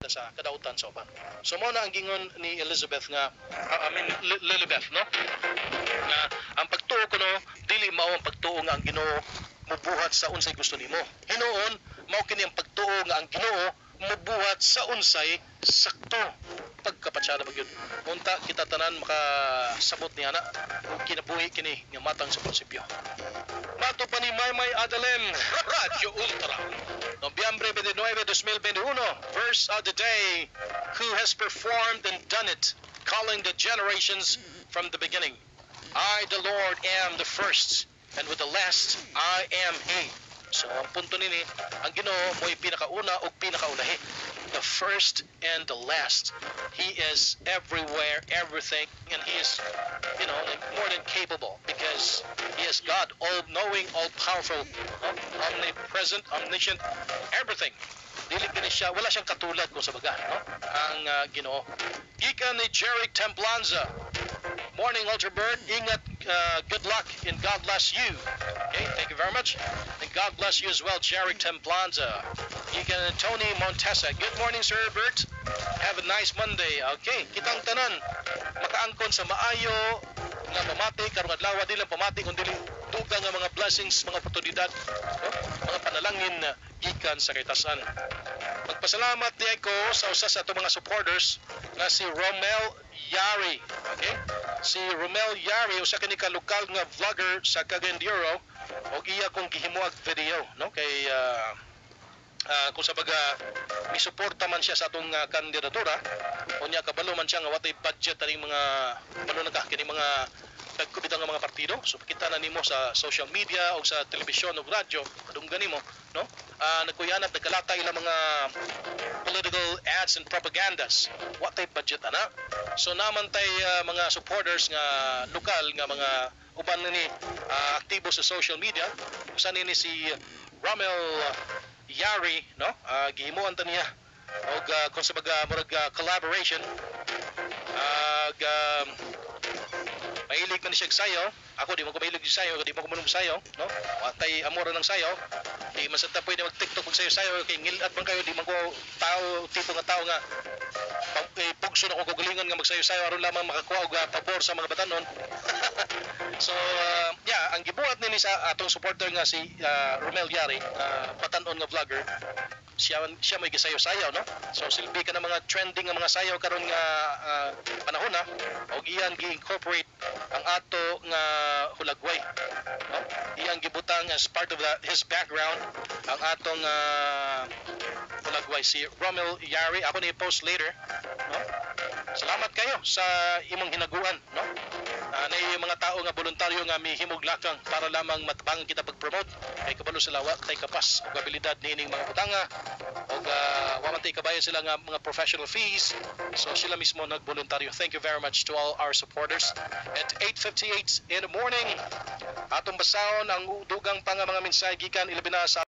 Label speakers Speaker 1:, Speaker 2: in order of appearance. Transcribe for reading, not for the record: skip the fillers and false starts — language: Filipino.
Speaker 1: makita sa kadautan sa uban. So mo na ang gingon ni Elizabeth nga Lilibeth, no? Nga ang pagtuo kuno dili mao ang pagtuo nga ang Ginoo mubuhat sa unsay gusto nimo. Hinuon mao kini ang pagtuo nga ang Ginoo mubuhat sa unsay sakto. Pagkapatsada magyud. Unta kita tanan makasabot ni ana ug kinabuhi kini nga matang sa prinsipyo. Mato pa ni Maymay Adalem, Radio Ultra. Nobyembre 29, 2021, verse of the day, who has performed and done it, calling the generations from the beginning. I, the Lord, am the first, and with the last, I am He. So, ang punto nini, ang Ginoo mo'y pinakauna o pinakaunahi. The first and the last. He is everywhere, everything, and He is, like more than capable because He is God, all-knowing, all-powerful, omnipresent, omniscient, everything. Dili kini siya, wala siyang katulad kung sa baga, no? Ang Ginoo. Gikan ni Jerry Templanza. Morning, Ultra Bird. Ingat, good luck, and God bless you. Okay, thank you very much. And God bless you as well, Jerry Templanza. Gikan ni Tony Montesa. Good morning, Sir Bert. Have a nice Monday. Okay, kitang tanan makaangkon sa maayo nga pamati karong adlaw, di lang pamati kundi dugang nga mga blessings, mga oportunidad, no? Mga panalangin gikan sa kaitasan. Magpasalamat di ako sa usa sa atong mga supporters nga si Romel Yari. Okay? Si Romel Yari usa kini ka lokal nga vlogger sa Cagayan de Oro og iya kong gihimuag video, no? Kay kung sa baga misuporta man siya sa atong kandidatura unya kabalo man siya nga watay budget aning mga balo na ka kini mga nagkubitang nga mga partido. So kita na nimo sa social media o sa telebisyon o radyo kadunggan nimo, no? Nagkuyanap nagkalata ilang mga political ads and propagandas. What type budget ana? So naman tay mga supporters nga lokal nga mga uban ni aktibo sa social media. Usa nini si Romel Yari, no? Gihimuan ta niya og kung sa baga murag collaboration mahilig man siya sayo. Ako di mo ko mahilig sa sayo, di mo ko manum sayo, no? Watay amora ng sayo. Di man sa ta pwede mag-TikTok mag sayo kay ngilad man kayo, di man ko tipo nga tao nga pugso na ko gulingon nga magsayo-sayo aron lamang makakuha og pabor sa mga batanon. So ang gibuhat nini sa atong supporter nga si Romel Yari, batanon nga vlogger. Siya may gisayo-sayo, no? So silbi ka ng mga trending nga mga sayo karon nga panahon na og iyan gi-incorporate ang ato nga hulagway, no? Iyang gibutang as part of his background ang atong hulagway si Romel Yari. Ako ni post later, no? Salamat kayo sa imong hinaguan, no? Na mga tao nga voluntaryo nga mihimog lakang para lamang matabangan kita pag-promote kay kabalo sila wa tay kapas og abilidad niining mga butanga og wa man tay kabayan sila nga mga professional fees. So sila mismo nagboluntaryo. Thank you very much to all our supporters. At 8:58 in the morning atong basahon ang dugang pa nga mga mensahe gikan ilabi na sa